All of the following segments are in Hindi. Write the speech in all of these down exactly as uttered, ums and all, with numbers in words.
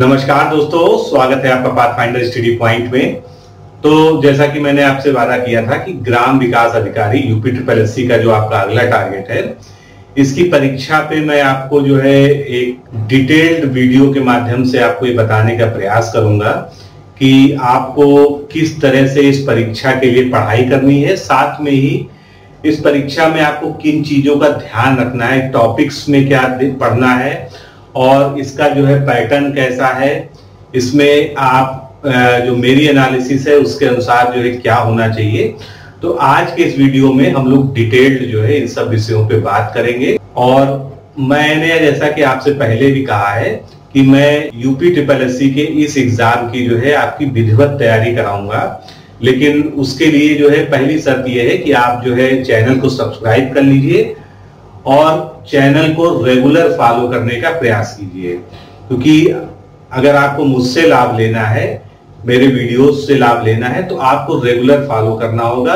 नमस्कार दोस्तों, स्वागत है आपका पाथफाइंडर स्टडी पॉइंट में। तो जैसा कि मैंने आपसे वादा किया था कि ग्राम विकास अधिकारी यूपी ट्रिपल एस सी का जो आपका अगला टारगेट है, इसकी परीक्षा पे मैं आपको जो है एक डिटेल्ड वीडियो के माध्यम से आपको ये बताने का प्रयास करूंगा कि आपको किस तरह से इस परीक्षा के लिए पढ़ाई करनी है। साथ में ही इस परीक्षा में आपको किन चीजों का ध्यान रखना है, टॉपिक्स में क्या पढ़ना है और इसका जो है पैटर्न कैसा है, इसमें आप जो मेरी एनालिसिस है उसके अनुसार जो है क्या होना चाहिए। तो आज के इस वीडियो में हम लोग डिटेल्ड जो है इन सब विषयों पे बात करेंगे। और मैंने जैसा कि आपसे पहले भी कहा है कि मैं यूपी ट्रिपल एस सी के इस एग्जाम की जो है आपकी विधिवत तैयारी कराऊंगा, लेकिन उसके लिए जो है पहली शर्त यह है कि आप जो है चैनल को सब्सक्राइब कर लीजिए और चैनल को रेगुलर फॉलो करने का प्रयास कीजिए, क्योंकि अगर आपको मुझसे लाभ लेना है, मेरे वीडियोस से लाभ लेना है, तो आपको रेगुलर फॉलो करना होगा।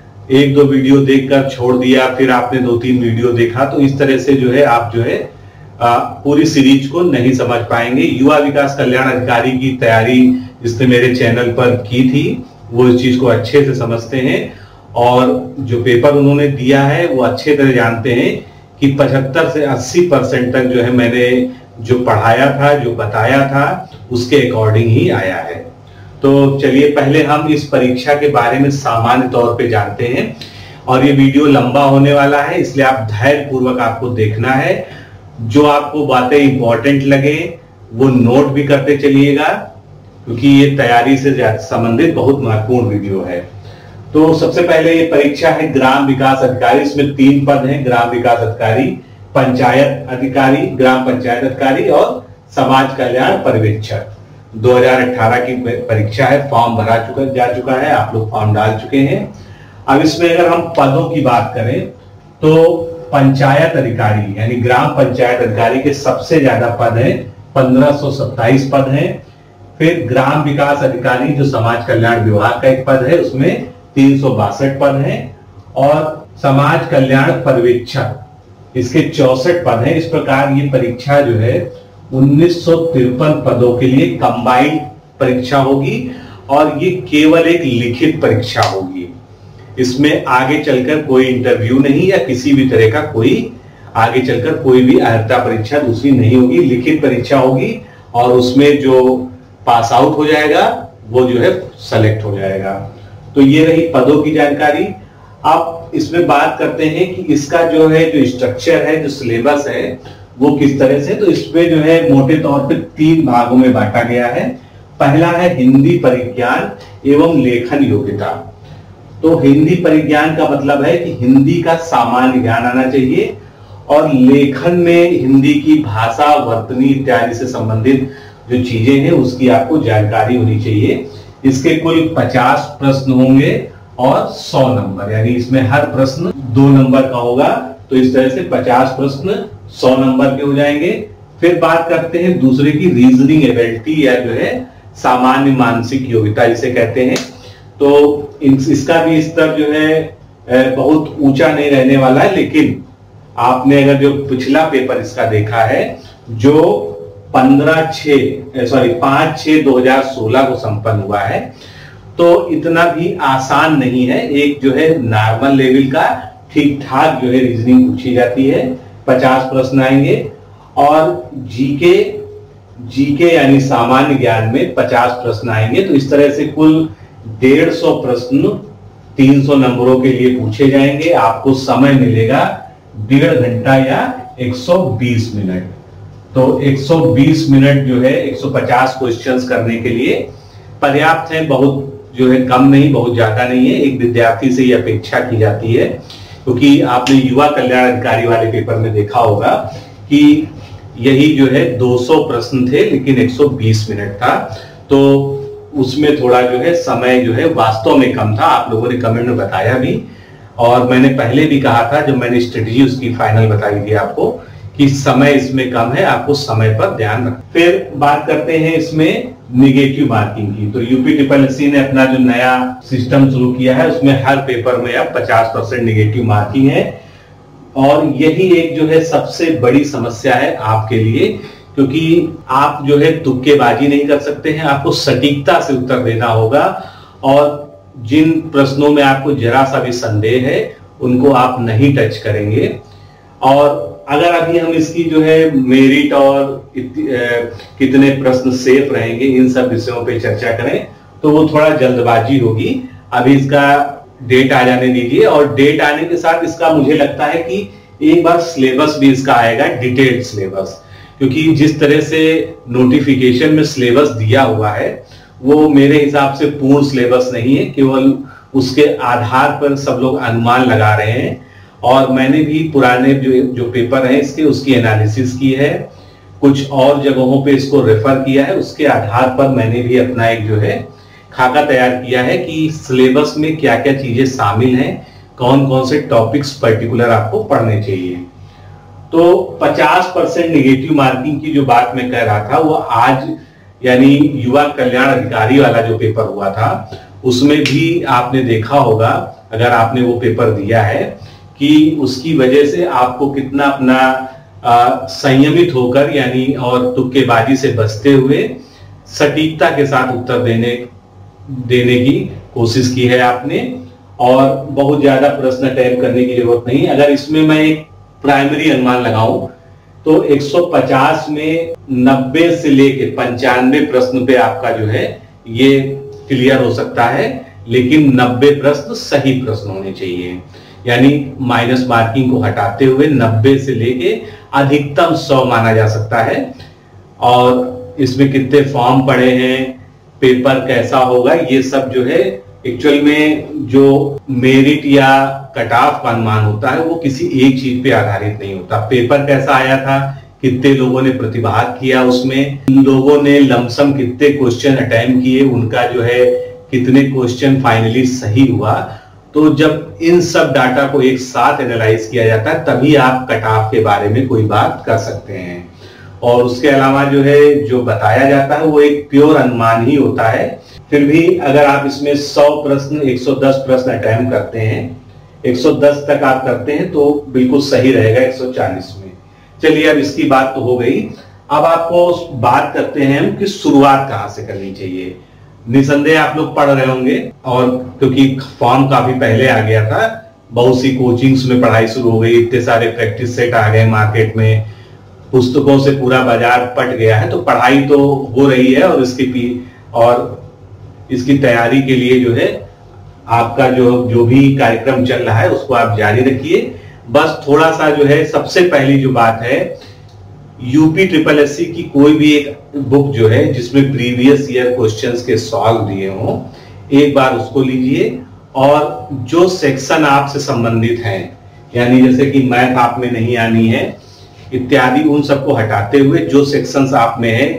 एक दो वीडियो देखकर छोड़ दिया, फिर आपने दो तीन वीडियो देखा, तो इस तरह से जो है आप जो है आ, पूरी सीरीज को नहीं समझ पाएंगे। युवा विकास कल्याण अधिकारी की तैयारी जिसने मेरे चैनल पर की थी वो इस चीज को अच्छे से समझते हैं और जो पेपर उन्होंने दिया है वो अच्छे तरह जानते हैं कि पचहत्तर से अस्सी परसेंट तक जो है मैंने जो पढ़ाया था, जो बताया था, उसके अकॉर्डिंग ही आया है। तो चलिए पहले हम इस परीक्षा के बारे में सामान्य तौर पे जानते हैं और ये वीडियो लंबा होने वाला है, इसलिए आप धैर्य पूर्वक आपको देखना है। जो आपको बातें इंपॉर्टेंट लगे वो नोट भी करते चलिएगा, क्योंकि ये तैयारी से संबंधित बहुत महत्वपूर्ण वीडियो है। तो सबसे पहले ये परीक्षा है ग्राम विकास अधिकारी। इसमें तीन पद हैं, ग्राम विकास अधिकारी, पंचायत अधिकारी, ग्राम पंचायत अधिकारी और समाज कल्याण पर्यवेक्षक। दो हज़ार अठारह की परीक्षा है, फॉर्म भरा चुका जा चुका है, आप लोग फॉर्म डाल चुके हैं। अब इसमें अगर हम पदों की बात करें तो पंचायत अधिकारी यानी ग्राम पंचायत अधिकारी के सबसे ज्यादा पद हैं, पंद्रह सौ सत्ताईस पद हैं। फिर ग्राम विकास अधिकारी जो समाज कल्याण विभाग का एक पद है, उसमें तीन सौ बासठ पद हैं और समाज कल्याण पर्यवेक्षक इसके चौसठ पद हैं। इस प्रकार ये परीक्षा जो है उन्नीस सौ तिरपन पदों के लिए कंबाइंड परीक्षा होगी और ये केवल एक लिखित परीक्षा होगी। इसमें आगे चलकर कोई इंटरव्यू नहीं या किसी भी तरह का कोई आगे चलकर कोई भी अर्हता परीक्षा दूसरी नहीं होगी, लिखित परीक्षा होगी और उसमें जो पास आउट हो जाएगा वो जो है सेलेक्ट हो जाएगा। तो ये रही पदों की जानकारी। अब इसमें बात करते हैं कि इसका जो है जो स्ट्रक्चर है, जो सिलेबस है वो किस तरह से। तो इसमें जो है मोटे तौर पे तीन भागों में बांटा गया है। पहला है हिंदी परिज्ञान एवं लेखन योग्यता। तो हिंदी परिज्ञान का मतलब है कि हिंदी का सामान्य ज्ञान आना चाहिए और लेखन में हिंदी की भाषा, वर्तनी इत्यादि से संबंधित जो चीजें हैं उसकी आपको जानकारी होनी चाहिए। इसके कुल पचास प्रश्न होंगे और सौ नंबर, यानी इसमें हर प्रश्न दो नंबर का होगा। तो इस तरह से पचास प्रश्न सौ नंबर के हो जाएंगे। फिर बात करते हैं दूसरे की रीजनिंग एबिलिटी या जो है सामान्य मानसिक योग्यता जिसे कहते हैं। तो इसका भी स्तर जो है बहुत ऊंचा नहीं रहने वाला है, लेकिन आपने अगर जो पिछला पेपर इसका देखा है जो पंद्रह छह सॉरी पांच छह दो हजार सोलह को संपन्न हुआ है, तो इतना भी आसान नहीं है। एक जो है नॉर्मल लेवल का ठीक ठाक जो है रीजनिंग पूछी जाती है, पचास प्रश्न आएंगे और जीके जीके यानी सामान्य ज्ञान में पचास प्रश्न आएंगे। तो इस तरह से कुल डेढ़ सौ प्रश्न तीन सौ नंबरों के लिए पूछे जाएंगे। आपको समय मिलेगा डेढ़ घंटा या एक सौ बीस मिनट। तो एक सौ बीस मिनट जो है एक सौ पचास क्वेश्चंस करने के लिए पर्याप्त है, बहुत जो है कम नहीं, बहुत ज्यादा नहीं है। एक विद्यार्थी से ये अपेक्षा की जाती है, क्योंकि आपने युवा कल्याण अधिकारी वाले पेपर में देखा होगा कि यही जो है दो सौ प्रश्न थे लेकिन एक सौ बीस मिनट था। तो उसमें थोड़ा जो है समय जो है वास्तव में कम था, आप लोगों ने कमेंट में बताया भी और मैंने पहले भी कहा था जब मैंने स्ट्रेटजी उसकी फाइनल बताई थी आपको कि समय इसमें कम है, आपको समय पर ध्यान रखना। फिर बात करते हैं इसमें निगेटिव मार्किंग की। तो यूपी ट्रिपल एस सी ने अपना जो नया सिस्टम शुरू किया है उसमें हर पेपर में अब पचास परसेंट निगेटिव मार्किंग है और यही एक जो है सबसे बड़ी समस्या है आपके लिए क्योंकि आप जो है तुक्केबाजी नहीं कर सकते हैं, आपको सटीकता से उत्तर देना होगा और जिन प्रश्नों में आपको जरा सा भी संदेह है उनको आप नहीं टच करेंगे। और अगर अभी हम इसकी जो है मेरिट और कितने प्रश्न सेफ रहेंगे इन सब विषयों पे चर्चा करें तो वो थोड़ा जल्दबाजी होगी। अभी इसका डेट आ जाने दीजिए, और डेट आने के साथ इसका मुझे लगता है कि एक बार सिलेबस भी इसका आएगा, डिटेल्ड सिलेबस, क्योंकि जिस तरह से नोटिफिकेशन में सिलेबस दिया हुआ है वो मेरे हिसाब से पूर्ण सिलेबस नहीं है, केवल उसके आधार पर सब लोग अनुमान लगा रहे हैं। और मैंने भी पुराने जो जो पेपर हैं इसके उसकी एनालिसिस की है, कुछ और जगहों पे इसको रेफर किया है, उसके आधार पर मैंने भी अपना एक जो है खाका तैयार किया है कि सिलेबस में क्या क्या चीजें शामिल हैं, कौन कौन से टॉपिक्स पर्टिकुलर आपको पढ़ने चाहिए। तो पचास परसेंट निगेटिव मार्किंग की जो बात मैं कह रहा था वो आज यानी युवा कल्याण अधिकारी वाला जो पेपर हुआ था उसमें भी आपने देखा होगा, अगर आपने वो पेपर दिया है, कि उसकी वजह से आपको कितना अपना आ, संयमित होकर यानी और तुक्केबाजी से बचते हुए सटीकता के साथ उत्तर देने देने की कोशिश की है आपने, और बहुत ज्यादा प्रश्न अटेम्प्ट करने की जरूरत नहीं। अगर इसमें मैं एक प्राइमरी अनुमान लगाऊं तो एक सौ पचास में नब्बे से लेके पंचानवे प्रश्न पे आपका जो है ये क्लियर हो सकता है, लेकिन नब्बे प्रश्न सही प्रश्न होने चाहिए, यानी माइनस मार्किंग को हटाते हुए नब्बे से लेके अधिकतम सौ माना जा सकता है। और इसमें कितने फॉर्म पड़े हैं, पेपर कैसा होगा, ये सब जो है एक्चुअल में जो मेरिट या कट ऑफ का अनुमान होता है वो किसी एक चीज पे आधारित नहीं होता। पेपर कैसा आया था, कितने लोगों ने प्रतिभाग किया, उसमें लोगों ने लमसम कितने क्वेश्चन अटेम्प्ट किए, उनका जो है कितने क्वेश्चन फाइनली सही हुआ। तो जब इन सब डाटा को एक साथ एनालाइज किया जाता है तभी आप कट ऑफ के बारे में कोई बात कर सकते हैं। और उसके अलावा जो है जो बताया जाता है वो एक प्योर अनुमान ही होता है। फिर भी अगर आप इसमें सौ प्रश्न एक सौ दस प्रश्न अटेम्प्ट करते हैं, एक सौ दस तक आप करते हैं तो बिल्कुल सही रहेगा एक सौ चालीस में। चलिए अब इसकी बात तो हो गई, अब आपको बात करते हैं कि शुरुआत कहां से करनी चाहिए। निसंदेह आप लोग पढ़ रहे होंगे, और क्योंकि फॉर्म काफी पहले आ गया था, बहुत सी कोचिंग्स में पढ़ाई शुरू हो गई, इतने सारे प्रैक्टिस सेट आ गए मार्केट में, पुस्तकों से पूरा बाजार पट गया है, तो पढ़ाई तो हो रही है। और इसकी पी और इसकी तैयारी के लिए जो है आपका जो जो भी कार्यक्रम चल रहा है उसको आप जारी रखिए। बस थोड़ा सा जो है सबसे पहली जो बात है, यूपी ट्रिपल एस सी की कोई भी एक बुक जो है जिसमें प्रीवियस ईयर क्वेश्चंस के सॉल्व दिए हों, एक बार उसको लीजिए। और जो सेक्शन आपसे संबंधित हैं, यानी जैसे कि मैथ आप में नहीं आनी है इत्यादि, उन सबको हटाते हुए जो सेक्शंस आप में है,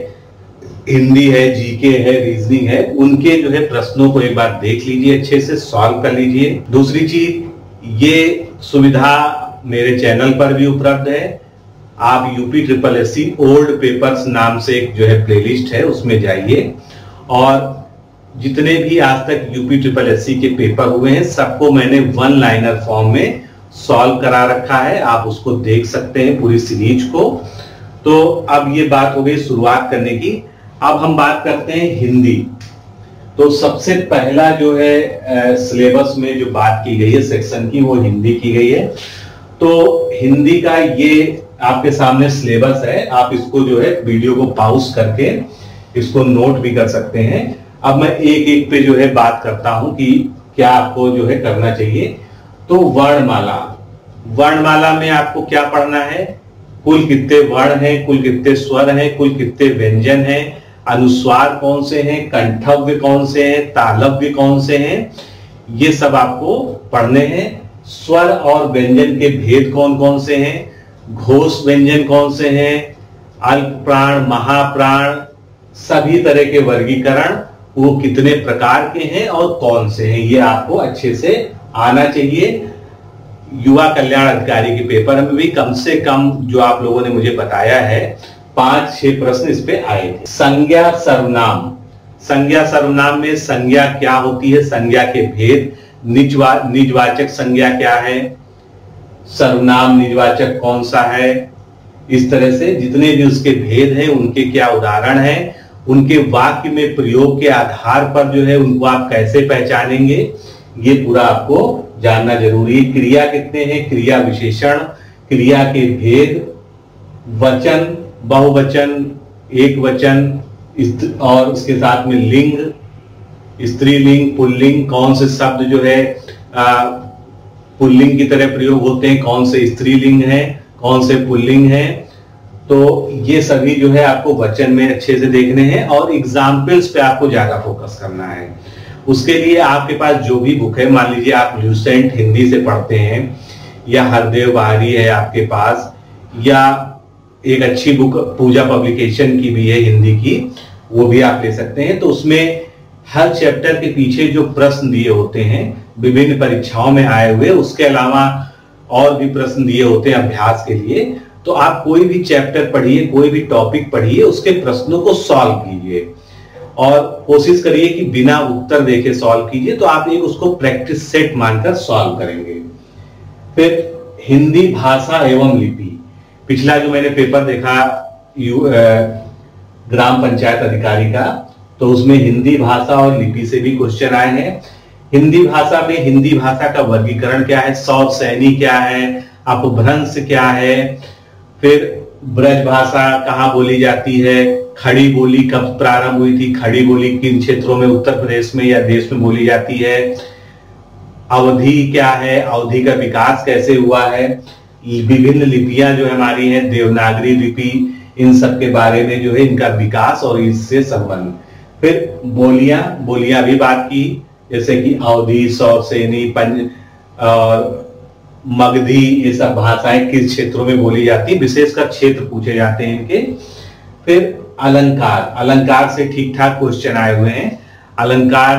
हिंदी है, जीके है, रीजनिंग है, उनके जो है प्रश्नों को एक बार देख लीजिए, अच्छे से सॉल्व कर लीजिए। दूसरी चीज, ये सुविधा मेरे चैनल पर भी उपलब्ध है। आप UP triple S C old papers नाम से एक जो है प्लेलिस्ट है उसमें जाइए, और जितने भी आज तक यूपी ट्रिपल एस सी के पेपर हुए हैं सबको मैंने वन लाइनर फॉर्म में सॉल्व करा रखा है, आप उसको देख सकते हैं पूरी सीरीज को। तो अब ये बात हो गई शुरुआत करने की। अब हम बात करते हैं हिंदी। तो सबसे पहला जो है सिलेबस में जो बात की गई है सेक्शन की, वो हिंदी की गई है। तो हिंदी का ये आपके सामने सिलेबस है, आप इसको जो है वीडियो को पॉज करके इसको नोट भी कर सकते हैं। अब मैं एक एक पे जो है बात करता हूं कि क्या आपको जो है करना चाहिए। तो वर्णमाला, वर्णमाला में आपको क्या पढ़ना है, कुल कितने वर्ण हैं, कुल कितने स्वर हैं, कुल कितने व्यंजन हैं, अनुस्वार कौन से हैं, कंठव्य कौन से हैं, तालव्य कौन से हैं, ये सब आपको पढ़ने हैं। स्वर और व्यंजन के भेद कौन कौन से हैं, घोष व्यंजन कौन से हैं, अल्प प्राण, महाप्राण, सभी तरह के वर्गीकरण वो कितने प्रकार के हैं और कौन से हैं, ये आपको अच्छे से आना चाहिए। युवा कल्याण अधिकारी के पेपर में भी कम से कम जो आप लोगों ने मुझे बताया है पांच छह प्रश्न इस पे आए थे। संज्ञा सर्वनाम, संज्ञा सर्वनाम में संज्ञा क्या होती है, संज्ञा के भेद, निजवा निजवाचक संज्ञा क्या है, सर्वनाम निजवाचक कौन सा है, इस तरह से जितने भी उसके भेद हैं, उनके क्या उदाहरण हैं, उनके वाक्य में प्रयोग के आधार पर जो है उनको आप कैसे पहचानेंगे, ये पूरा आपको जानना जरूरी है। क्रिया कितने हैं, क्रिया विशेषण, क्रिया के भेद, वचन, बहुवचन, एक वचन और उसके साथ में लिंग, स्त्रीलिंग, पुल्लिंग, कौन से शब्द जो है पुल्लिंग की तरह प्रयोग होते हैं, कौन से स्त्रीलिंग है, कौन से पुल्लिंग है। तो ये सभी जो है आपको वचन में अच्छे से देखने हैं और एग्जाम्पल्स पे आपको ज्यादा फोकस करना है। उसके लिए आपके पास जो भी बुक है, मान लीजिए आप ल्यूसेंट हिंदी से पढ़ते हैं या हरदेव बाहरी है आपके पास, या एक अच्छी बुक पूजा पब्लिकेशन की भी है हिंदी की, वो भी आप ले सकते हैं। तो उसमें हर चैप्टर के पीछे जो प्रश्न दिए होते हैं विभिन्न परीक्षाओं में आए हुए, उसके अलावा और भी प्रश्न दिए होते हैं अभ्यास के लिए। तो आप कोई भी चैप्टर पढ़िए, कोई भी टॉपिक पढ़िए, उसके प्रश्नों को सॉल्व कीजिए और कोशिश करिए कि बिना उत्तर देखे सॉल्व कीजिए। तो आप एक उसको प्रैक्टिस सेट मानकर सॉल्व करेंगे। फिर हिंदी भाषा एवं लिपि, पिछला जो मैंने पेपर देखा यू ग्राम पंचायत अधिकारी का, तो उसमें हिंदी भाषा और लिपि से भी क्वेश्चन आए हैं। हिंदी भाषा में हिंदी भाषा का वर्गीकरण क्या है, सौ सैनी क्या है, अपभ्रंश क्या है, फिर ब्रज भाषा कहाँ बोली जाती है, खड़ी बोली कब प्रारंभ हुई थी, खड़ी बोली किन क्षेत्रों में उत्तर प्रदेश में या देश में बोली जाती है, अवधि क्या है, अवधि का विकास कैसे हुआ है, विभिन्न लिपियां जो हमारी हैं, देवनागरी लिपि, इन सब के बारे में जो है इनका विकास और इससे संबंध। फिर बोलियां बोलियां भी बात की, जैसे कि अवधि, सौरसेनी, पंज और मगधी, ये सब भाषाएं किस क्षेत्रों में बोली जाती है, विशेषकर क्षेत्र पूछे जाते हैं इनके। फिर अलंकार, अलंकार से ठीक ठाक क्वेश्चन आए हुए हैं। अलंकार,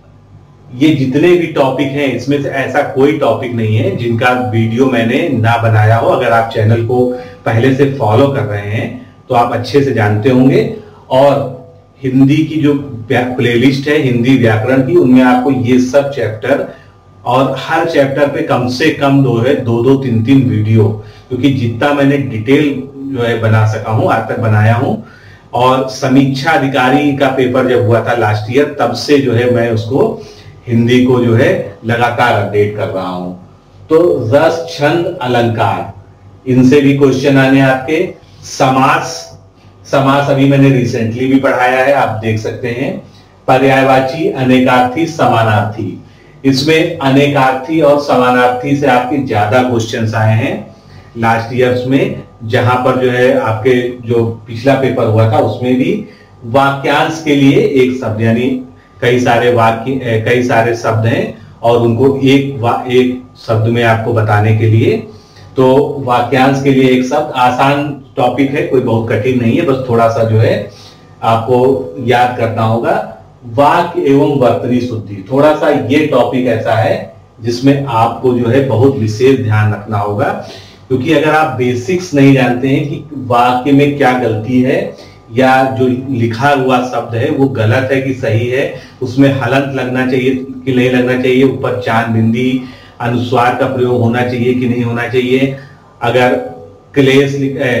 ये जितने भी टॉपिक हैं इसमें से ऐसा कोई टॉपिक नहीं है जिनका वीडियो मैंने ना बनाया हो। अगर आप चैनल को पहले से फॉलो कर रहे हैं तो आप अच्छे से जानते होंगे। और हिंदी की जो प्लेलिस्ट है हिंदी व्याकरण की, उनमें आपको ये सब चैप्टर और हर चैप्टर पे कम से कम दो है दो दो तीन तीन वीडियो, क्योंकि जितना मैंने डिटेल जो है बना सका हूं आज तक बनाया हूं। और समीक्षा अधिकारी का पेपर जब हुआ था लास्ट ईयर, तब से जो है मैं उसको हिंदी को जो है लगातार अपडेट कर रहा हूं। तो रस, छंद, अलंकार, इनसे भी क्वेश्चन आने आपके। समास, समास अभी मैंने रिसेंटली भी पढ़ाया है, आप देख सकते हैं। पर्यायवाची, अनेकार्थी, समानार्थी, इसमें अनेकार्थी और समानार्थी से आपके ज्यादा क्वेश्चंस आए हैं लास्ट ईयर्स में, जहां पर जो है आपके जो पिछला पेपर हुआ था उसमें भी वाक्यांश के लिए एक शब्द, यानी कई सारे वाक्य कई सारे शब्द हैं और उनको एक वा, एक शब्द में आपको बताने के लिए, तो वाक्यांश के लिए एक शब्द। आसान टॉपिक है, कोई बहुत कठिन नहीं है, बस थोड़ा सा जो है आपको याद करना होगा। वाक्य एवं वर्तनी शुद्धि, थोड़ा सा ये टॉपिक ऐसा है जिसमें आपको जो है बहुत विशेष ध्यान रखना होगा, क्योंकि अगर आप बेसिक्स नहीं जानते हैं कि वाक्य में क्या गलती है या जो लिखा हुआ शब्द है वो गलत है कि सही है, उसमें हलंत लगना चाहिए कि नहीं लगना चाहिए, ऊपर चांद बिंदी अनुस्वार का प्रयोग होना चाहिए कि नहीं होना चाहिए, अगर क्लेश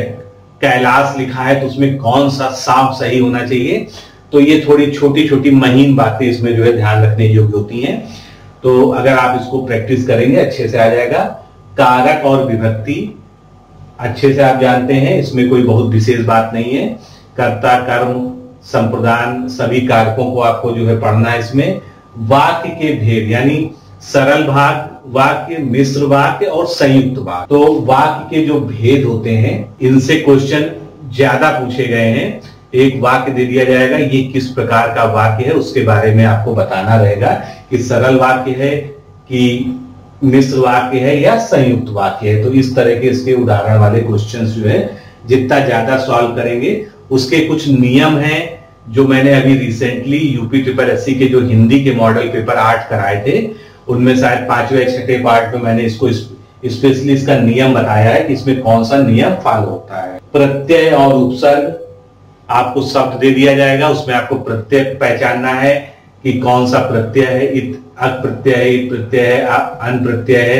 कैलाश लिखा है तो उसमें कौन सा साफ सही होना चाहिए, तो ये थोड़ी छोटी छोटी महीन बातें इसमें जो है ध्यान रखने योग्य होती हैं। तो अगर आप इसको प्रैक्टिस करेंगे अच्छे से आ जाएगा। कारक और विभक्ति अच्छे से आप जानते हैं, इसमें कोई बहुत विशेष बात नहीं है। कर्ता, कर्म, संप्रदान, सभी कारकों को आपको जो है पढ़ना है इसमें। वाक्य के भेद, यानी सरल भाग वाक्य, मिश्र वाक्य और संयुक्त वाक्य, तो वाक्य के जो भेद होते हैं इनसे क्वेश्चन ज्यादा पूछे गए हैं। एक वाक्य दे दिया जाएगा, ये किस प्रकार का वाक्य है उसके बारे में आपको बताना रहेगा कि सरल वाक्य है कि मिश्र वाक्य है या संयुक्त वाक्य है। तो इस तरह के इसके उदाहरण वाले क्वेश्चंस जो है जितना ज्यादा सॉल्व करेंगे, उसके कुछ नियम हैं जो मैंने अभी रिसेंटली यूपी ट्रिपल एससी के जो हिंदी के मॉडल पेपर आठ कराए थे, उनमें शायद पांचवें छठे पार्ट में मैंने इसको स्पेशली इसका नियम बताया है कि इसमें कौन सा नियम फॉलो होता है। प्रत्यय और उपसर्ग, आपको शब्द दे दिया जाएगा, उसमें आपको प्रत्यय पहचानना है कि कौन सा प्रत्यय है, इत अक प्रत्यय है, इत प्रत्यय है, अन प्रत्यय है,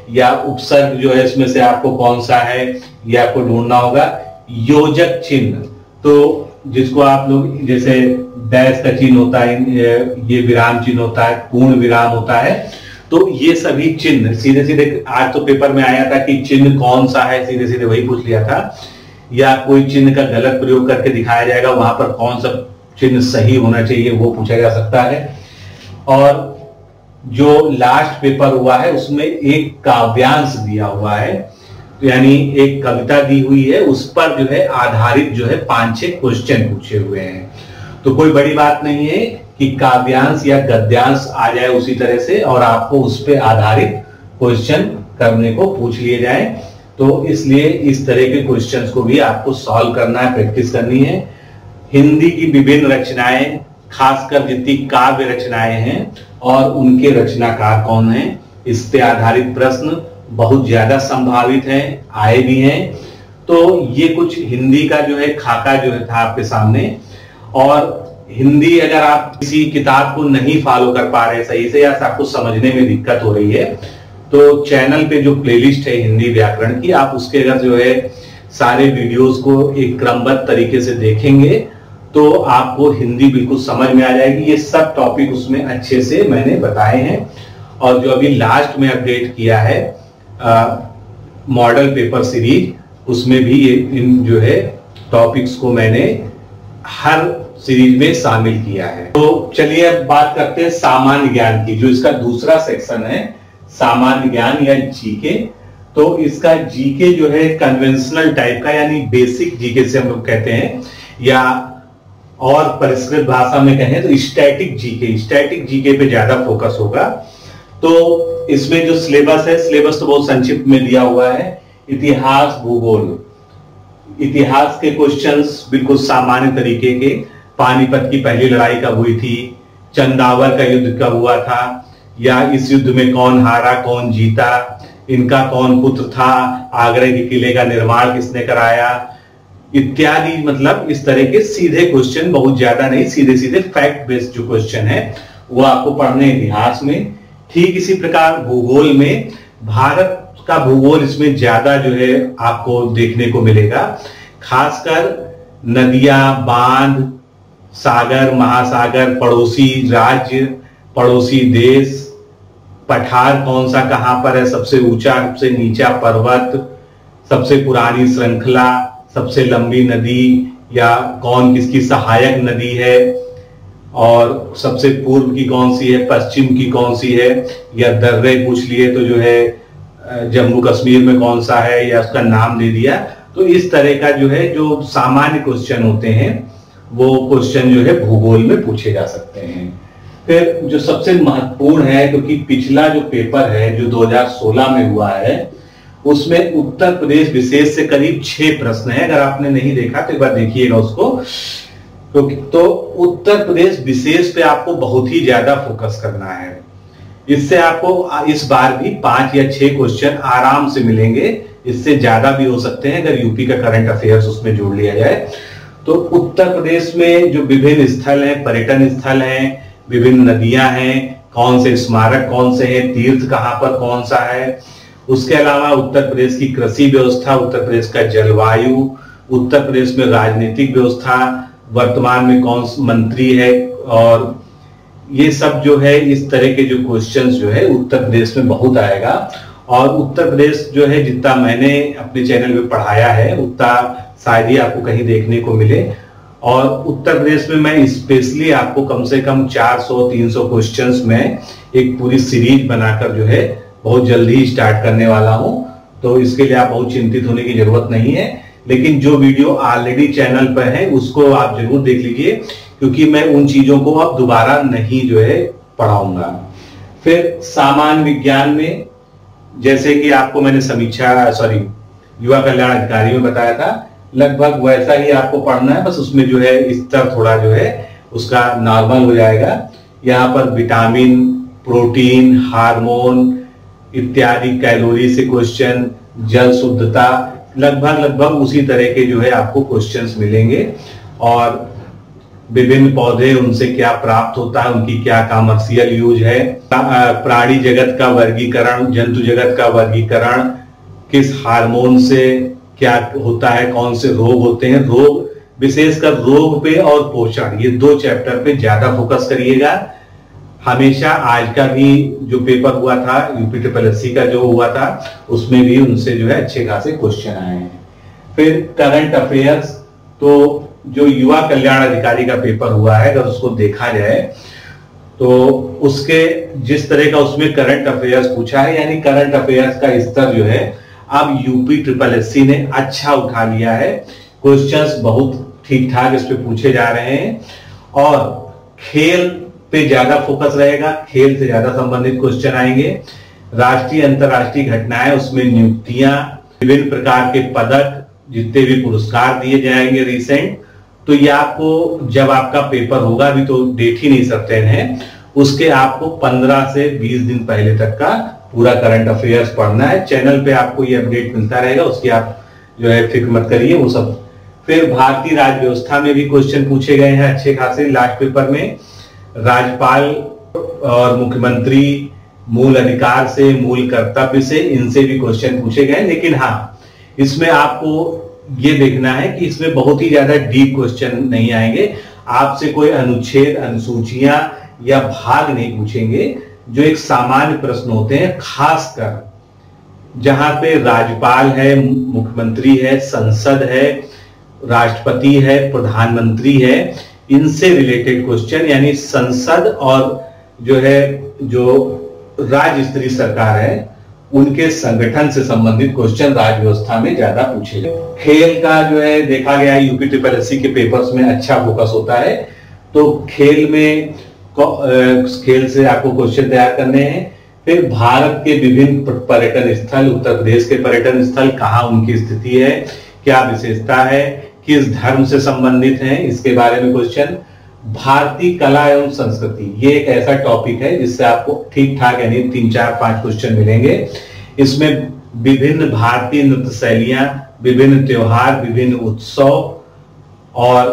या उपसर्ग जो है इसमें से आपको कौन सा है ये आपको ढूंढना होगा। योजक चिन्ह, तो जिसको आप लोग जैसे डैश का चिन्ह होता है, ये विराम चिन्ह होता है, पूर्ण विराम होता है, तो ये सभी चिन्ह सीधे सीधे आज तो पेपर में आया था कि चिन्ह कौन सा है, सीधे सीधे वही पूछ लिया था, या कोई चिन्ह का गलत प्रयोग करके दिखाया जाएगा, वहां पर कौन सा चिन्ह सही होना चाहिए वो पूछा जा सकता है। और जो लास्ट पेपर हुआ है उसमें एक काव्यांश दिया हुआ है, यानी एक कविता दी हुई है, उस पर जो है आधारित जो है पांच छह क्वेश्चन पूछे हुए हैं। तो कोई बड़ी बात नहीं है कि काव्यांश या गद्यांश आ जाए उसी तरह से और आपको उस पर आधारित क्वेश्चन करने को पूछ लिए जाए, तो इसलिए इस तरह के क्वेश्चंस को भी आपको सॉल्व करना है, प्रैक्टिस करनी है। हिंदी की विभिन्न रचनाएं, खासकर जितनी काव्य रचनाएं हैं और उनके रचनाकार कौन हैं, इस पे आधारित प्रश्न बहुत ज्यादा संभावित हैं, आए भी हैं। तो ये कुछ हिंदी का जो है खाका जो है था आपके सामने। और हिंदी अगर आप किसी किताब को नहीं फॉलो कर पा रहे सही से या आपको समझने में दिक्कत हो रही है, तो चैनल पे जो प्लेलिस्ट है हिंदी व्याकरण की, आप उसके अगर जो है सारे वीडियोस को एक क्रमबद्ध तरीके से देखेंगे तो आपको हिंदी बिल्कुल समझ में आ जाएगी। ये सब टॉपिक उसमें अच्छे से मैंने बताए हैं। और जो अभी लास्ट में अपडेट किया है मॉडल पेपर सीरीज, उसमें भी ये इन जो है टॉपिक्स को मैंने हर सीरीज में शामिल किया है। तो चलिए अब बात करते हैं सामान्य ज्ञान की, जो इसका दूसरा सेक्शन है, सामान्य ज्ञान या जीके। तो इसका जीके जो है कन्वेंशनल टाइप का, यानी बेसिक जीके से हम लोग कहते हैं, या और परिष्कृत भाषा में कहें तो स्टैटिक जीके, स्टैटिक जीके पे ज्यादा फोकस होगा। तो इसमें जो सिलेबस है, सिलेबस तो बहुत संक्षिप्त में दिया हुआ है। इतिहास, भूगोल, इतिहास के क्वेश्चंस बिल्कुल सामान्य तरीके के, पानीपत की पहली लड़ाई कब हुई थी, चंदावर का युद्ध कब हुआ था, या इस युद्ध में कौन हारा कौन जीता, इनका कौन पुत्र था, आगरा के किले का निर्माण किसने कराया, इत्यादि। मतलब इस तरह के सीधे क्वेश्चन, बहुत ज्यादा नहीं, सीधे सीधे फैक्ट बेस्ड जो क्वेश्चन है वो आपको पढ़ने इतिहास में। ठीक इसी प्रकार भूगोल में, भारत का भूगोल इसमें ज्यादा जो है आपको देखने को मिलेगा, खासकर नदियां, बांध, सागर, महासागर, पड़ोसी राज्य, पड़ोसी देश, पठार कौन सा कहां पर है, सबसे ऊंचा सबसे नीचा पर्वत, सबसे पुरानी श्रृंखला, सबसे लंबी नदी, या कौन किसकी सहायक नदी है, और सबसे पूर्व की कौन सी है, पश्चिम की कौन सी है, या दर्रे पूछ लिए तो जो है जम्मू कश्मीर में कौन सा है, या उसका नाम दे दिया। तो इस तरह का जो है जो सामान्य क्वेश्चन होते हैं वो क्वेश्चन जो है भूगोल में पूछे जा सकते हैं। फिर जो सबसे महत्वपूर्ण है, क्योंकि पिछला जो पेपर है जो दो हज़ार सोलह में हुआ है, उसमें उत्तर प्रदेश विशेष से करीब छह प्रश्न है। अगर आपने नहीं देखा तो एक बार देखिएगा उसको, क्योंकि तो उत्तर प्रदेश विशेष पे आपको बहुत ही ज्यादा फोकस करना है। इससे आपको इस बार भी पांच या छह क्वेश्चन आराम से मिलेंगे, इससे ज्यादा भी हो सकते हैं अगर यूपी का करंट अफेयर्स उसमें जोड़ लिया जाए। तो उत्तर प्रदेश में जो विभिन्न स्थल हैं, पर्यटन स्थल हैं, विभिन्न नदियां हैं, कौन से स्मारक कौन से हैं, तीर्थ कहां पर कौन सा है, उसके अलावा उत्तर प्रदेश की कृषि व्यवस्था, उत्तर प्रदेश का जलवायु, उत्तर प्रदेश में राजनीतिक व्यवस्था, वर्तमान में कौन मंत्री है, और ये सब जो है इस तरह के जो क्वेश्चंस जो है उत्तर प्रदेश में बहुत आएगा। और उत्तर प्रदेश जो है जितना मैंने अपने चैनल में पढ़ाया है उतना शायद ही आपको कहीं देखने को मिले। और उत्तर प्रदेश में मैं स्पेशली आपको कम से कम चार सौ तीन सौ क्वेश्चंस में एक पूरी सीरीज बनाकर जो है बहुत जल्दी ही स्टार्ट करने वाला हूं, तो इसके लिए आप बहुत चिंतित होने की जरूरत नहीं है। लेकिन जो वीडियो ऑलरेडी चैनल पर है उसको आप जरूर देख लीजिए, क्योंकि मैं उन चीजों को अब दोबारा नहीं जो है पढ़ाऊंगा। फिर सामान्य विज्ञान में, जैसे कि आपको मैंने समीक्षा सॉरी युवा कल्याण अधिकारी में बताया था, लगभग वैसा ही आपको पढ़ना है, बस उसमें जो है स्तर थोड़ा जो है उसका नॉर्मल हो जाएगा। यहाँ पर विटामिन, प्रोटीन, हार्मोन इत्यादि, कैलोरी से क्वेश्चन, जल शुद्धता, लगभग लगभग उसी तरह के जो है आपको क्वेश्चंस मिलेंगे। और विभिन्न पौधे, उनसे क्या प्राप्त होता है, उनकी क्या कमर्शियल यूज है, प्राणी जगत का वर्गीकरण, जंतु जगत का वर्गीकरण, किस हार्मोन से क्या होता है, कौन से रोग होते हैं, रोग विशेषकर रोग पे और पोषण, ये दो चैप्टर पे ज्यादा फोकस करिएगा। हमेशा आज का भी जो पेपर हुआ था यूपी ट्रिपल एस सी का जो हुआ था उसमें भी उनसे जो है अच्छे खासे क्वेश्चन आए हैं। फिर करंट अफेयर्स, तो जो युवा कल्याण अधिकारी का पेपर हुआ है अगर उसको देखा जाए तो उसके जिस तरह का उसमें करंट अफेयर्स पूछा है, यानी करंट अफेयर्स का स्तर जो है अब यूपी ट्रिपल एस सी ने अच्छा उठा लिया है। क्वेश्चंस बहुत ठीक ठाक इस पे पूछे जा रहे हैं और खेल पे ज्यादा फोकस रहेगा, खेल से ज्यादा संबंधित क्वेश्चन आएंगे। राष्ट्रीय अंतरराष्ट्रीय घटनाएं, उसमें नियुक्तियां, विभिन्न प्रकार के पदक, जितने भी पुरस्कार दिए जाएंगे रिसेंट, तो ये आपको जब आपका पेपर होगा, अभी तो डेट ही नहीं सर्टेन है, उसके आपको पंद्रह से बीस दिन पहले तक का पूरा करंट अफेयर्स पढ़ना है। चैनल पे आपको ये अपडेट मिलता रहेगा, उसकी आप जो है फिक्र मत करिए वो सब। फिर भारतीय राज्य व्यवस्था में भी क्वेश्चन पूछे गए हैं अच्छे खासे लास्ट पेपर में। राज्यपाल और मुख्यमंत्री मूल अधिकार से, मूल कर्तव्य से, इनसे भी क्वेश्चन पूछे गए। लेकिन हाँ, इसमें आपको ये देखना है कि इसमें बहुत ही ज्यादा डीप क्वेश्चन नहीं आएंगे, आपसे कोई अनुच्छेद, अनुसूचियां या भाग नहीं पूछेंगे। जो एक सामान्य प्रश्न होते हैं, खासकर जहां पे राज्यपाल है, मुख्यमंत्री है, संसद है, राष्ट्रपति है, प्रधानमंत्री है, इनसे रिलेटेड क्वेश्चन, यानी संसद और जो है जो राज्य स्तरीय सरकार है उनके संगठन से संबंधित क्वेश्चन राज्य व्यवस्था में ज्यादा पूछे गए। खेल का जो है देखा गया है यूपी ट्रिपल एस सी के पेपर्स में अच्छा फोकस होता है, तो खेल में खेल से आपको क्वेश्चन तैयार करने हैं। फिर भारत के विभिन्न पर्यटन स्थल, उत्तर प्रदेश के पर्यटन स्थल कहाँ उनकी स्थिति है, क्या विशेषता है, किस धर्म से संबंधित हैं, इसके बारे में क्वेश्चन। भारतीय कला एवं संस्कृति, ये एक ऐसा टॉपिक है जिससे आपको ठीक ठाक यानी तीन चार पांच क्वेश्चन मिलेंगे। इसमें विभिन्न भारतीय नृत्य शैलियां, विभिन्न त्योहार, विभिन्न उत्सव और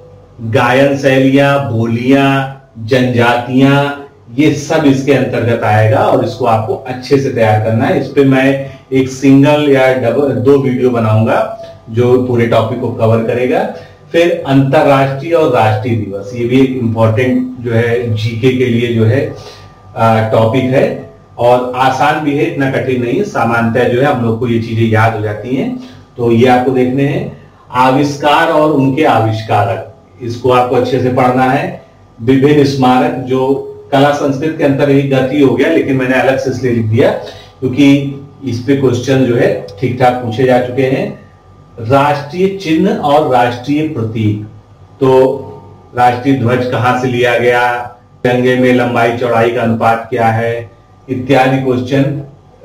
गायन शैलियां, बोलियां, जनजातियां, ये सब इसके अंतर्गत आएगा और इसको आपको अच्छे से तैयार करना है। इस पे मैं एक सिंगल या डबल दो वीडियो बनाऊंगा जो पूरे टॉपिक को कवर करेगा। फिर अंतरराष्ट्रीय और राष्ट्रीय दिवस, ये भी एक इंपॉर्टेंट जो है जीके के लिए जो है टॉपिक है और आसान भी है, इतना कठिन नहीं है। सामान्यतः जो है हम लोग को ये चीजें याद हो जाती हैं, तो ये आपको देखने हैं। आविष्कार और उनके आविष्कारक, इसको आपको अच्छे से पढ़ना है। विभिन्न स्मारक, जो कला संस्कृति के अंतर ही गति हो गया, लेकिन मैंने अलग से इसलिए लिख दिया क्योंकि इस पे क्वेश्चन जो है ठीक ठाक पूछे जा चुके हैं। राष्ट्रीय चिन्ह और राष्ट्रीय प्रतीक, तो राष्ट्रीय ध्वज कहां से लिया गया, तिरंगे में लंबाई चौड़ाई का अनुपात क्या है, इत्यादि क्वेश्चन,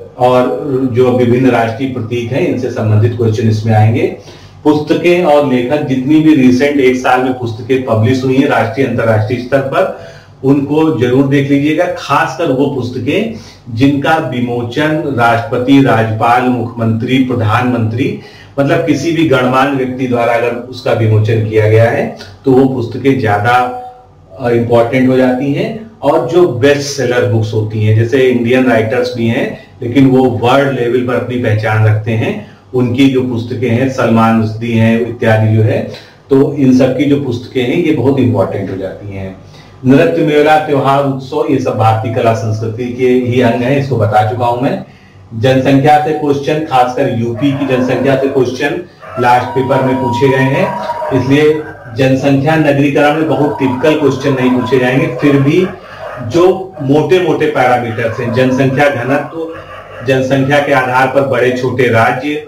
और जो विभिन्न राष्ट्रीय प्रतीक हैं इनसे संबंधित क्वेश्चन इसमें आएंगे। पुस्तकें और लेखक, जितनी भी रिसेंट एक साल में पुस्तकें पब्लिश हुई हैं राष्ट्रीय अंतरराष्ट्रीय स्तर पर, उनको जरूर देख लीजिएगा। खासकर वो पुस्तकें जिनका विमोचन राष्ट्रपति, राज्यपाल, मुख्यमंत्री, प्रधानमंत्री, मतलब किसी भी गणमान्य व्यक्ति द्वारा अगर उसका विमोचन किया गया है तो वो पुस्तकें ज्यादा इंपॉर्टेंट हो जाती हैं। और जो बेस्ट सेलर बुक्स होती हैं, जैसे इंडियन राइटर्स भी हैं लेकिन वो वर्ल्ड लेवल पर अपनी पहचान रखते हैं, उनकी जो पुस्तकें हैं, सलमान रुश्दी हैं इत्यादि जो है, तो इन सब की जो पुस्तकें हैं ये बहुत इंपॉर्टेंट हो जाती हैं। नृत्य, मेला, त्योहार, उत्सव, ये सब भारतीय कला संस्कृति के ही अंग हैं, इसको बता चुका हूं मैं। जनसंख्या से क्वेश्चन, खासकर यूपी की जनसंख्या से क्वेश्चन लास्ट पेपर में पूछे गए हैं, इसलिए जनसंख्या नगरीकरण में बहुत टिपिकल क्वेश्चन नहीं पूछे जाएंगे। फिर भी जो मोटे मोटे पैरामीटर्स हैं, जनसंख्या घनत्व, जनसंख्या के आधार पर बड़े छोटे राज्य,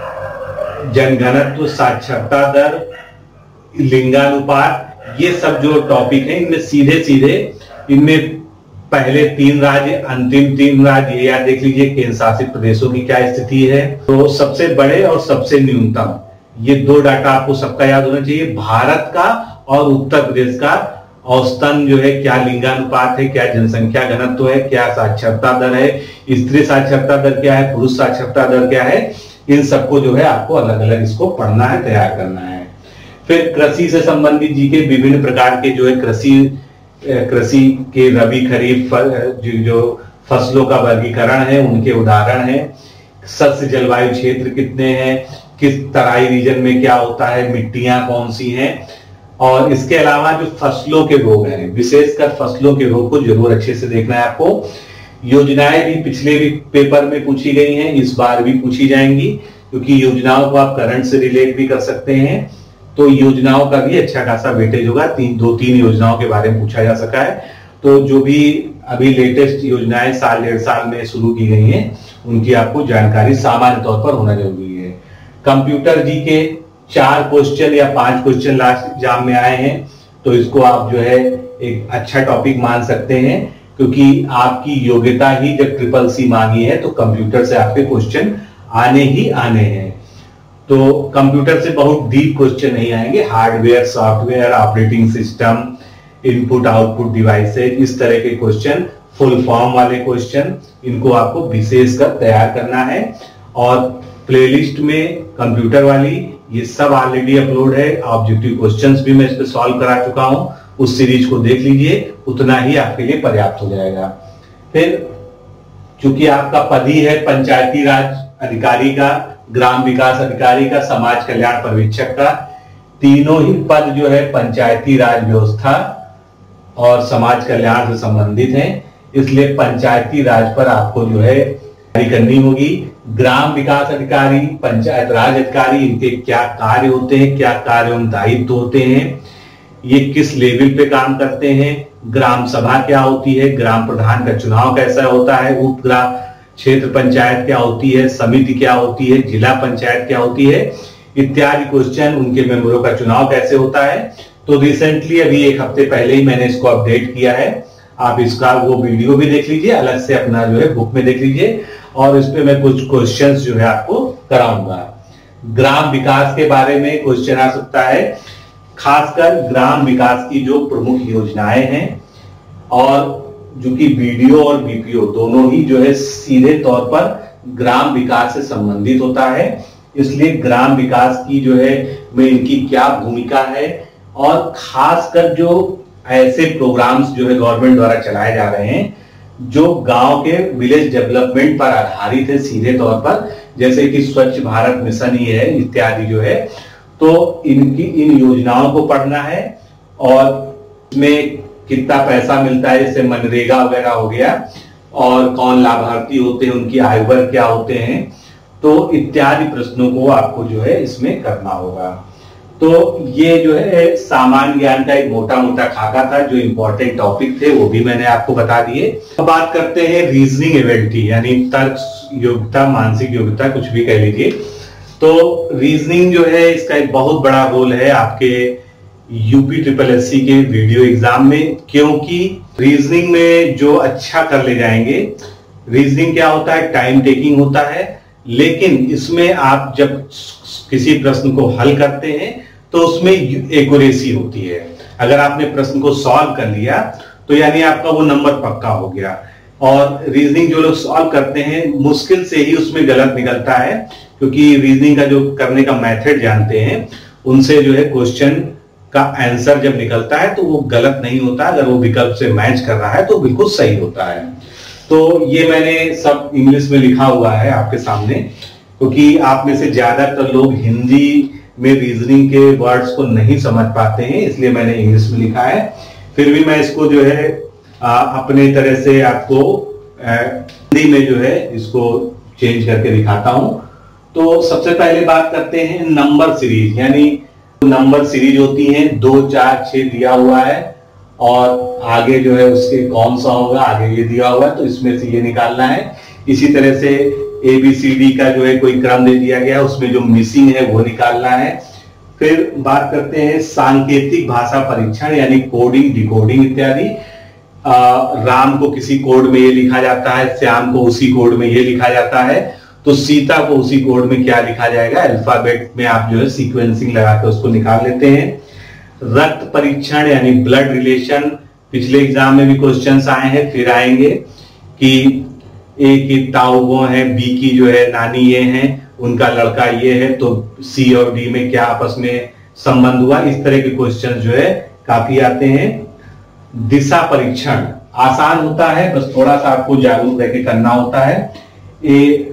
जनघनत्व, साक्षरता दर, लिंगानुपात, ये सब जो टॉपिक हैं इनमें सीधे सीधे इनमें पहले तीन राज्य, अंतिम तीन राज्य, ये याद देख लीजिए केंद्र शासित प्रदेशों की क्या स्थिति है। तो सबसे बड़े और सबसे न्यूनतम, ये दो डाटा आपको सबका याद होना चाहिए। भारत का और उत्तर प्रदेश का औसतन जो है, क्या लिंगानुपात है, क्या जनसंख्या घनत्व है, क्या साक्षरता दर है, स्त्री साक्षरता दर क्या है, पुरुष साक्षरता दर क्या है, इन सबको जो है आपको अलग अलग इसको पढ़ना है, तैयार करना है। फिर कृषि से संबंधित जी के विभिन्न प्रकार के जो है कृषि कृषि के रबी खरीफ जो, जो फसलों का वर्गीकरण है उनके उदाहरण है। सस्य जलवायु क्षेत्र कितने हैं, किस तराई रीजन में क्या होता है, मिट्टियां कौन सी हैं, और इसके अलावा जो फसलों के रोग हैं, विशेषकर फसलों के रोग को जरूर अच्छे से देखना है आपको। योजनाएं भी पिछले भी पेपर में पूछी गई हैं, इस बार भी पूछी जाएंगी, क्योंकि योजनाओं को आप करंट से रिलेट भी कर सकते हैं, तो योजनाओं का भी अच्छा खासा वेटेज होगा। तीन दो तीन योजनाओं के बारे में पूछा जा सका है, तो जो भी अभी लेटेस्ट योजनाएं साल डेढ़ साल में शुरू की गई हैं उनकी आपको जानकारी सामान्य तौर पर होना जरूरी है। कंप्यूटर जी के चार क्वेश्चन या पांच क्वेश्चन लास्ट एग्जाम में आए हैं, तो इसको आप जो है एक अच्छा टॉपिक मान सकते हैं, क्योंकि आपकी योग्यता ही जब ट्रिपल सी मांगी है तो कंप्यूटर से आपके क्वेश्चन आने ही आने हैं। तो कंप्यूटर से बहुत डीप क्वेश्चन नहीं आएंगे, hardware, software, operating system, input output devices, इस तरह के क्वेश्चन, फुल फॉर्म वाले क्वेश्चन, इनको आपको विशेषकर तैयार करना है। और प्लेलिस्ट में कंप्यूटर वाली ये सब ऑलरेडी अपलोड है, ऑब्जेक्टिव क्वेश्चंस भी मैं इस पे सॉल्व करा चुका हूं, उस सीरीज को देख लीजिए, उतना ही आपके लिए पर्याप्त हो जाएगा। फिर चूंकि आपका पद ही है पंचायती राज अधिकारी का, ग्राम विकास अधिकारी का, समाज कल्याण पर्यवेक्षक का, तीनों ही पद जो है पंचायती राज व्यवस्था और समाज कल्याण से संबंधित हैं, इसलिए पंचायती राज पर आपको जो है तैयारी करनी होगी। ग्राम विकास अधिकारी, पंचायत राज अधिकारी, इनके क्या कार्य होते हैं, क्या कार्य एवं दायित्व होते हैं, ये किस लेवल पे काम करते हैं, ग्राम सभा क्या होती है, ग्राम प्रधान का चुनाव कैसा होता है, उप ग्राम क्षेत्र पंचायत क्या होती है, समिति क्या होती है, जिला पंचायत क्या होती है, इत्यादि क्वेश्चन, उनके मेंबरों का चुनाव कैसे होता है। तो रिसेंटली अभी एक हफ्ते पहले ही मैंने इसको अपडेट किया है, आप इसका वो वीडियो भी देख लीजिए, अलग से अपना जो है बुक में देख लीजिए, और इस पे मैं कुछ क्वेश्चंस जो है आपको कराऊंगा। ग्राम विकास के बारे में क्वेश्चन आ सकता है, खासकर ग्राम विकास की जो प्रमुख योजनाएं हैं, और जो कि बीडीओ और बीपीओ दोनों ही जो है सीधे तौर पर ग्राम विकास से संबंधित होता है, इसलिए ग्राम विकास की जो है में इनकी क्या भूमिका है, और खासकर जो ऐसे प्रोग्राम्स जो है गवर्नमेंट द्वारा चलाए जा रहे हैं जो गांव के विलेज डेवलपमेंट पर आधारित है सीधे तौर पर, जैसे कि स्वच्छ भारत मिशन ही है इत्यादि जो है, तो इनकी इन योजनाओं को पढ़ना है, और इसमें कितना पैसा मिलता है, जैसे मनरेगा वगैरह हो गया, और कौन लाभार्थी होते हैं, उनकी आय वर्ग क्या होते हैं, तो इत्यादि प्रश्नों को आपको जो है इसमें करना होगा। तो ये जो है सामान्य ज्ञान का एक मोटा मोटा खाका था, जो इंपॉर्टेंट टॉपिक थे वो भी मैंने आपको बता दिए। अब बात करते हैं रीजनिंग एबिलिटी, यानी तर्क योग्यता, मानसिक योग्यता, कुछ भी कह लीजिए। तो रीजनिंग जो है इसका एक बहुत बड़ा रोल है आपके यूपी ट्रिपल एस सी के वीडियो एग्जाम में, क्योंकि रीजनिंग में जो अच्छा कर ले जाएंगे, रीजनिंग क्या होता है, टाइम टेकिंग होता है, लेकिन इसमें आप जब किसी प्रश्न को हल करते हैं तो उसमें एक्यूरेसी होती है। अगर आपने प्रश्न को सॉल्व कर लिया तो यानी आपका वो नंबर पक्का हो गया। और रीजनिंग जो लोग सॉल्व करते हैं मुश्किल से ही उसमें गलत निकलता है, क्योंकि रीजनिंग का जो करने का मेथड जानते हैं उनसे जो है क्वेश्चन का आंसर जब निकलता है तो वो गलत नहीं होता, अगर वो विकल्प से मैच कर रहा है तो बिल्कुल सही होता है। तो ये मैंने सब इंग्लिश में लिखा हुआ है आपके सामने, क्योंकि आप में से ज्यादातर लोग हिंदी में रीजनिंग के वर्ड्स को नहीं समझ पाते हैं, इसलिए मैंने इंग्लिश में लिखा है। फिर भी मैं इसको जो है आ, अपने तरह से आपको हिंदी में जो है इसको चेंज करके दिखाता हूं। तो सबसे पहले बात करते हैं नंबर सीरीज, यानी नंबर सीरीज होती है, दो चार छह दिया हुआ है और आगे जो है उसके कौन सा होगा, आगे ये दिया हुआ है तो इसमें से ये निकालना है। इसी तरह से ए बी सी डी का जो है कोई क्रम दे दिया गया, उसमें जो मिसिंग है वो निकालना है। फिर बात करते हैं सांकेतिक भाषा परीक्षण, यानी कोडिंग, डिकोडिंग इत्यादि। राम को किसी कोड में ये लिखा जाता है, श्याम को उसी कोड में ये लिखा जाता है, तो सीता को उसी कोड में क्या लिखा जाएगा, अल्फाबेट में आप जो है सीक्वेंसिंग लगा के उसको निकाल लेते हैं। रक्त परीक्षण यानी ब्लड रिलेशन, पिछले एग्जाम में भी क्वेश्चंस आए हैं, फिर आएंगे कि ए की ताऊ वो है, बी की जो है नानी ये है, उनका लड़का ये है, तो सी और डी में क्या आपस में संबंध हुआ, इस तरह के क्वेश्चन जो है काफी आते हैं। दिशा परीक्षण आसान होता है, बस थोड़ा सा आपको जागरूक रह के करना होता है। ये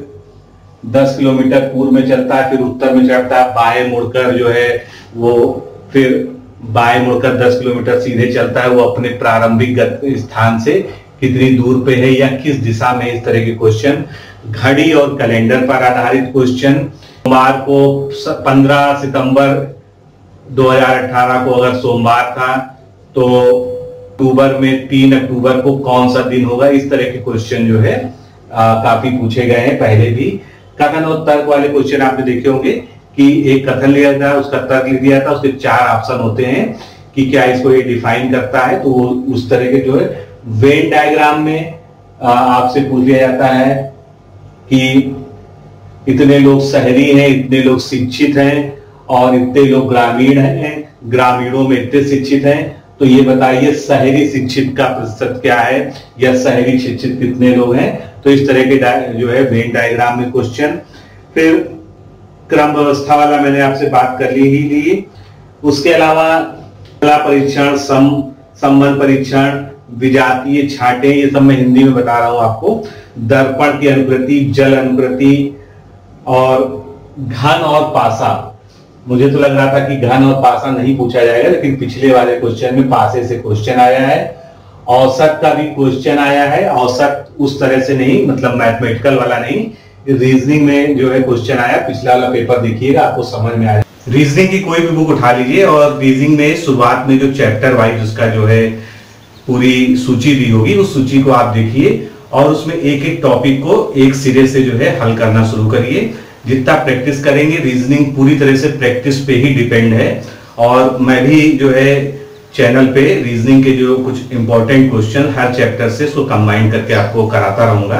दस किलोमीटर पूर्व में चलता है, फिर उत्तर में चढ़ता है, बाएं मुड़कर जो है वो फिर बाएं मुड़कर दस किलोमीटर सीधे चलता है, वो अपने प्रारंभिक स्थान से कितनी दूर पे है या किस दिशा में, इस तरह के क्वेश्चन। घड़ी और कैलेंडर पर आधारित क्वेश्चन। सोमवार को पंद्रह सितंबर दो हज़ार अठारह को अगर सोमवार था तो अक्टूबर में तीन अक्टूबर को कौन सा दिन होगा, इस तरह के क्वेश्चन जो है आ, काफी पूछे गए हैं पहले भी। कथन और तर्क वाले क्वेश्चन आपने देखे होंगे कि एक कथन लिया था, उसका तर्क लिख दिया था, उसके चार ऑप्शन होते हैं कि क्या इसको ये डिफाइन करता है, तो वो उस तरह के जो है। वेन डायग्राम में आपसे पूछ लिया जाता है कि इतने लोग शहरी हैं, इतने लोग शिक्षित हैं और इतने लोग ग्रामीण हैं, ग्रामीणों में इतने शिक्षित हैं, तो ये बताइए शहरी शिक्षित का प्रतिशत क्या है या शहरी शिक्षित कितने लोग हैं। तो इस तरह के जो है वेन डायग्राम में क्वेश्चन। फिर क्रम व्यवस्था वाला मैंने आपसे बात कर ली ही ली। उसके अलावा कला परीक्षण, सम संबंध परीक्षण, विजातीय छांटे, ये सब मैं हिंदी में बता रहा हूं आपको। दर्पण की अनुकृति, जल अनुकृति और घन और पासा। मुझे तो लग रहा था कि घन और पासा नहीं पूछा जाएगा, लेकिन पिछले वाले क्वेश्चन में पासे से क्वेश्चन आया है। औसत का भी क्वेश्चन आया है, औसत उस तरह से नहीं, मतलब मैथमेटिकल वाला नहीं, रीजनिंग में जो है क्वेश्चन आया। पिछला वाला पेपर देखिएगा, आपको समझ में आएगा। रीजनिंग की कोई भी बुक उठा लीजिए और रीजनिंग में शुरुआत में जो चैप्टर वाइज उसका जो है पूरी सूची दी होगी, उस सूची को आप देखिए और उसमें एक एक टॉपिक को एक सिरे से जो है हल करना शुरू करिए। जितना प्रैक्टिस करेंगे, रीजनिंग पूरी तरह से प्रैक्टिस पे ही डिपेंड है। और मैं भी जो है चैनल पे रीजनिंग के जो कुछ इंपॉर्टेंट क्वेश्चन हर चैप्टर से उसको कंबाइन करके आपको कराता रहूंगा।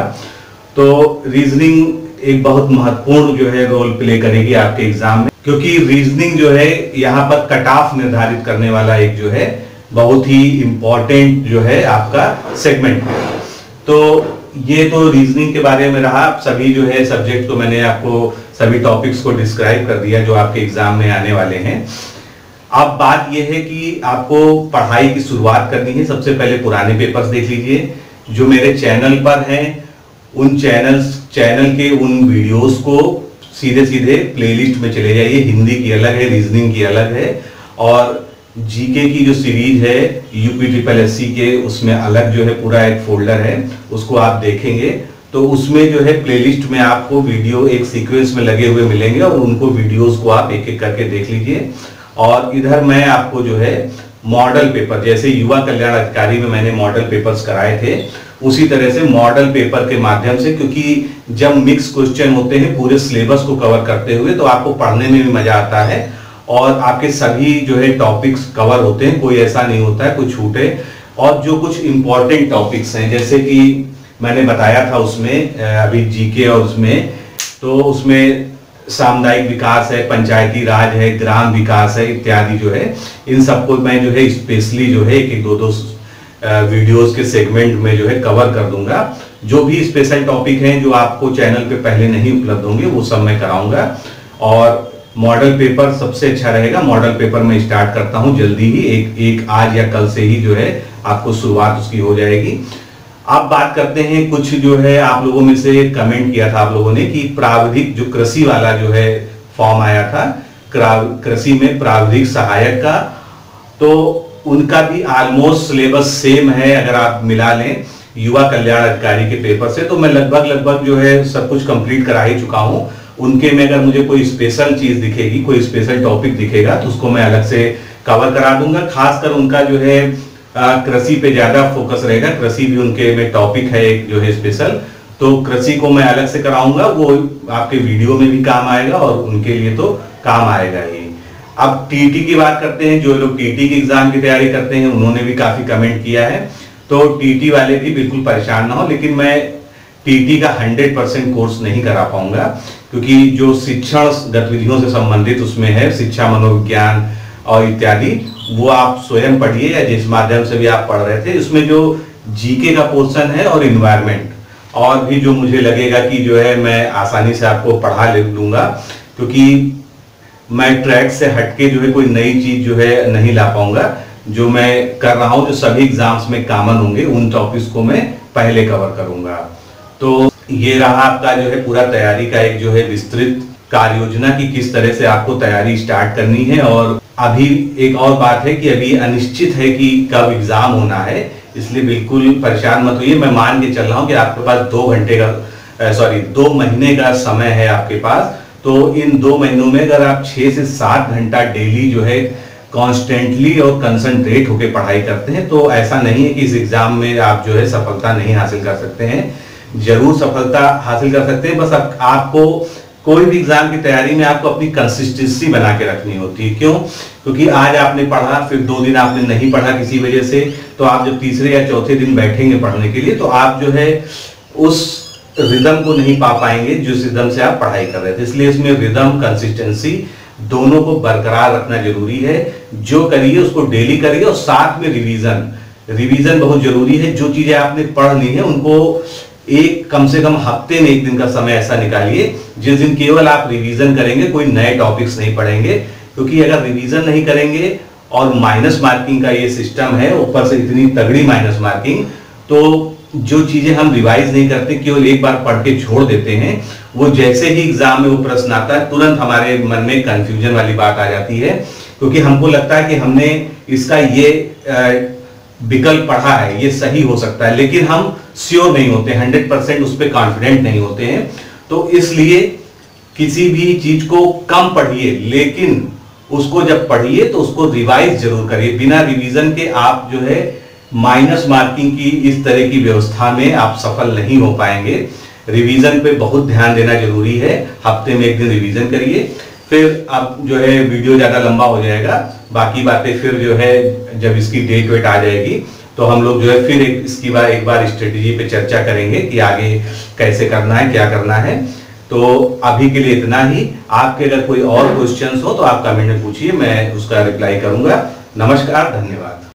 तो रीजनिंग एक बहुत महत्वपूर्ण जो है रोल प्ले करेगी आपके एग्जाम में, क्योंकि रीजनिंग जो है यहाँ पर कट ऑफ निर्धारित करने वाला एक जो है बहुत ही इंपॉर्टेंट जो है आपका सेगमेंट है। तो ये तो रीजनिंग के बारे में रहा। सभी जो है सब्जेक्ट को मैंने आपको सभी टॉपिक्स को डिस्क्राइब कर दिया जो आपके एग्जाम में आने वाले हैं। अब बात यह है कि आपको पढ़ाई की शुरुआत करनी है। सबसे पहले पुराने पेपर्स देख लीजिए जो मेरे चैनल पर हैं। उन चैनल्स चैनल के उन वीडियोस को सीधे सीधे प्लेलिस्ट में चले जाइए। हिंदी की अलग है, रीजनिंग की अलग है, और जीके की जो सीरीज है यूपी ट्रिपल एस सी के, उसमें अलग जो है पूरा एक फोल्डर है, उसको आप देखेंगे तो उसमें जो है प्लेलिस्ट में आपको वीडियो एक सीक्वेंस में लगे हुए मिलेंगे और उनको वीडियोस को आप एक एक करके देख लीजिए। और इधर मैं आपको जो है मॉडल पेपर, जैसे युवा कल्याण अधिकारी में मैंने मॉडल पेपर्स कराए थे, उसी तरह से मॉडल पेपर के माध्यम से, क्योंकि जब मिक्स क्वेश्चन होते हैं पूरे सिलेबस को कवर करते हुए तो आपको पढ़ने में भी मजा आता है और आपके सभी जो है टॉपिक्स कवर होते हैं, कोई ऐसा नहीं होता है कोई छूटे। और जो कुछ इंपॉर्टेंट टॉपिक्स हैं, जैसे कि मैंने बताया था उसमें अभी जीके, और उसमें तो उसमें सामुदायिक विकास है, पंचायती राज है, ग्राम विकास है इत्यादि जो है, इन सबको मैं जो है स्पेशली जो है एक एक दो दो वीडियोस के सेगमेंट में जो है कवर कर दूंगा। जो भी स्पेशल टॉपिक हैं जो आपको चैनल पे पहले नहीं उपलब्ध होंगे वो सब मैं कराऊंगा। और मॉडल पेपर सबसे अच्छा रहेगा। मॉडल पेपर में स्टार्ट करता हूं जल्दी ही, एक एक आज या कल से ही जो है आपको शुरुआत उसकी हो जाएगी। अब बात करते हैं कुछ जो है आप लोगों में से कमेंट किया था आप लोगों ने कि प्राविधिक जो कृषि वाला जो है फॉर्म आया था कृषि में प्राविधिक सहायक का, तो उनका भी ऑलमोस्ट सिलेबस सेम है। अगर आप मिला लें युवा कल्याण अधिकारी के पेपर से, तो मैं लगभग लगभग जो है सब कुछ कंप्लीट करा ही चुका हूं। उनके में अगर मुझे कोई स्पेशल चीज दिखेगी, कोई स्पेशल टॉपिक दिखेगा तो उसको मैं अलग से कवर करा दूंगा। खासकर उनका जो है कृषि पे ज्यादा फोकस रहेगा, कृषि भी उनके में टॉपिक है एक जो है स्पेशल, तो कृषि को मैं अलग से कराऊंगा। वो आपके वीडियो में भी काम आएगा और उनके लिए तो काम आएगा ही। अब टीटी की बात करते हैं। जो लोग टीटी की एग्जाम की तैयारी करते हैं उन्होंने भी काफी कमेंट किया है, तो टीटी वाले भी बिल्कुल परेशान ना हो। लेकिन मैं टीटी का हंड्रेड परसेंट कोर्स नहीं करा पाऊंगा, क्योंकि जो शिक्षण गतिविधियों से संबंधित उसमें है, शिक्षा मनोविज्ञान और इत्यादि, वो आप स्वयं पढ़िए या जिस माध्यम से भी आप पढ़ रहे थे। उसमें जो जीके का पोर्शन है और इन्वायरमेंट, और भी जो मुझे लगेगा कि जो है मैं आसानी से आपको पढ़ा ले लूंगा, क्योंकि मैं ट्रैक से हटके जो है कोई नई चीज जो है नहीं ला पाऊंगा। जो मैं कर रहा हूं, जो सभी एग्जाम्स में कॉमन होंगे, उन टॉपिक्स को मैं पहले कवर करूंगा। तो ये रहा आपका जो है पूरा तैयारी का एक जो है विस्तृत कार्य योजना की किस तरह से आपको तैयारी स्टार्ट करनी है। और अभी एक और बात है कि अभी अनिश्चित है कि कब एग्जाम होना है, इसलिए बिल्कुल परेशान मत होइए। मैं मान के चल रहा हूं कि आपके पास दो घंटे का सॉरी दो महीने का समय है आपके पास। तो इन दो महीनों में अगर आप छह से सात घंटा डेली जो है कॉन्स्टेंटली और कंसंट्रेट होकर पढ़ाई करते हैं, तो ऐसा नहीं है कि इस एग्जाम में आप जो है सफलता नहीं हासिल कर सकते हैं। जरूर सफलता हासिल कर सकते हैं, बस आप, आपको कोई भी एग्जाम की तैयारी में आपको अपनी कंसिस्टेंसी बना के रखनी होती है। क्यों? क्योंकि आज आपने पढ़ा, फिर दो दिन आपने नहीं पढ़ा किसी वजह से, तो आप जब तीसरे या चौथे दिन बैठेंगे पढ़ने के लिए, तो आप जो है उस रिदम को नहीं पा पाएंगे जिस रिदम से आप पढ़ाई कर रहे थे। इसलिए इसमें रिदम, कंसिस्टेंसी दोनों को बरकरार रखना जरूरी है। जो करिए उसको डेली करिए और साथ में रिवीजन रिवीजन बहुत जरूरी है। जो चीजें आपने पढ़ ली है उनको एक कम से कम हफ्ते में एक दिन का समय ऐसा निकालिए जिस दिन केवल आप रिवीजन करेंगे, कोई नए टॉपिक्स नहीं पढ़ेंगे। क्योंकि अगर रिवीजन नहीं करेंगे और माइनस मार्किंग का ये सिस्टम है, ऊपर से इतनी तगड़ी माइनस मार्किंग, तो जो चीजें हम रिवाइज नहीं करते, केवल एक बार पढ़ के छोड़ देते हैं, वो जैसे ही एग्जाम में वो प्रश्न आता है तुरंत हमारे मन में कंफ्यूजन वाली बात आ जाती है। क्योंकि हमको लगता है कि हमने इसका ये विकल्प पढ़ा है, ये सही हो सकता है, लेकिन हम श्योर नहीं होते, हंड्रेड परसेंट उस पर कॉन्फिडेंट नहीं होते हैं। तो इसलिए किसी भी चीज को कम पढ़िए, लेकिन उसको जब पढ़िए तो उसको रिवाइज जरूर करिए। बिना रिवीजन के आप जो है माइनस मार्किंग की इस तरह की व्यवस्था में आप सफल नहीं हो पाएंगे। रिवीजन पे बहुत ध्यान देना जरूरी है। हफ्ते में एक दिन रिवीजन करिए, फिर अब जो है वीडियो ज्यादा लंबा हो जाएगा, बाकी बातें फिर जो है जब इसकी डेट वेट आ जाएगी तो हम लोग जो है फिर एक इसकी बार एक बार स्ट्रेटेजी पे चर्चा करेंगे कि आगे कैसे करना है, क्या करना है। तो अभी के लिए इतना ही। आपके अगर कोई और क्वेश्चंस हो तो आप कमेंट में पूछिए, मैं उसका रिप्लाई करूंगा। नमस्कार, धन्यवाद।